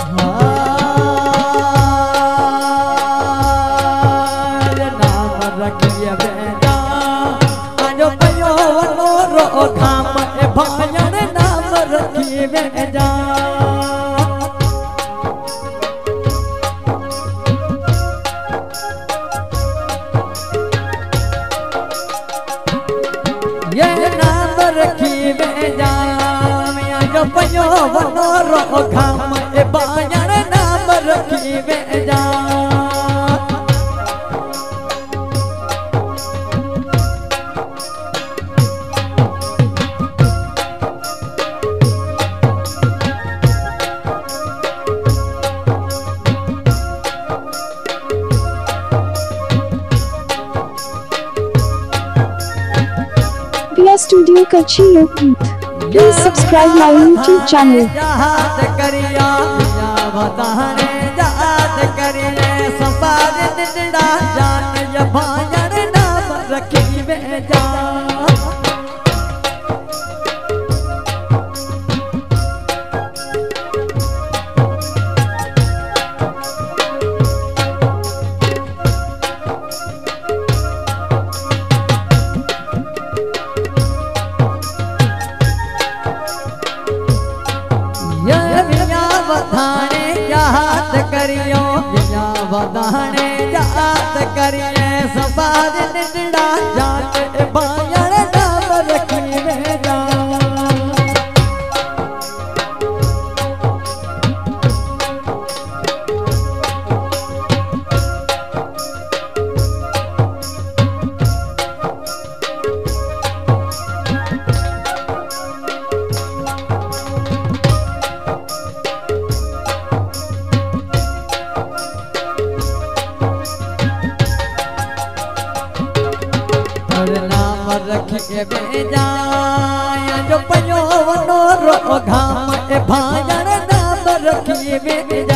नाम रखिए बेजा आजो पयो वनो रो धाम भायण नाम रखिए बेजा ये नाम रखिए बेजा आजो पयो वनो रो धाम भायण नाम रखिए बेजा Studio Kachhi Lokgeet. Please subscribe my YouTube channel. याद करिया बताने याद करिए संपादित निड़ा जान ये भायण नाम रखी बेजा वधाने याद करियो बिना वधाने याद करिए संपादित निड़ा जान भायण नाम रखी बेजा नाम रखिए बेजा जो पयो वनो रो घाम भायण नाम रखिए बेजा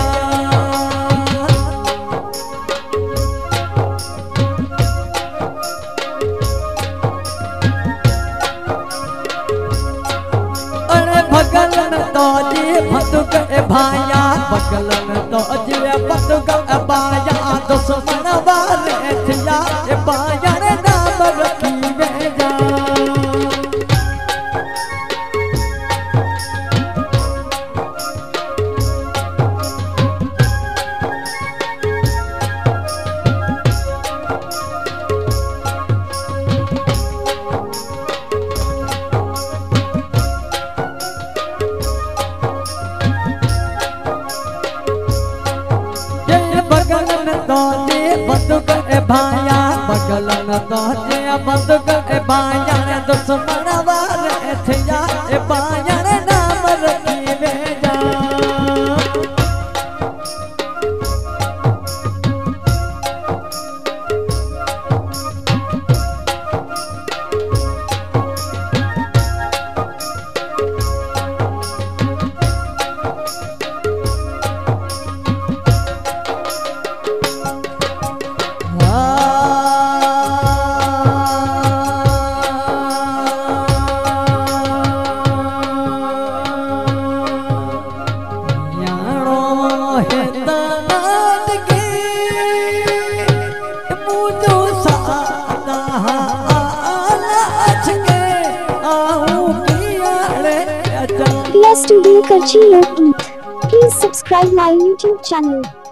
अरे भगलन तो जी भतुक भाया भगलन तो जी भतुक बाया दुश्मन वाले थिया भायण नाम रखी बेजा बंदूक भाया बगलन तो बंदूक भाया दुश्मन वाले थिया भायण नाम रखी बेजा Studio Kachhi Lokgeet. Please subscribe my YouTube channel.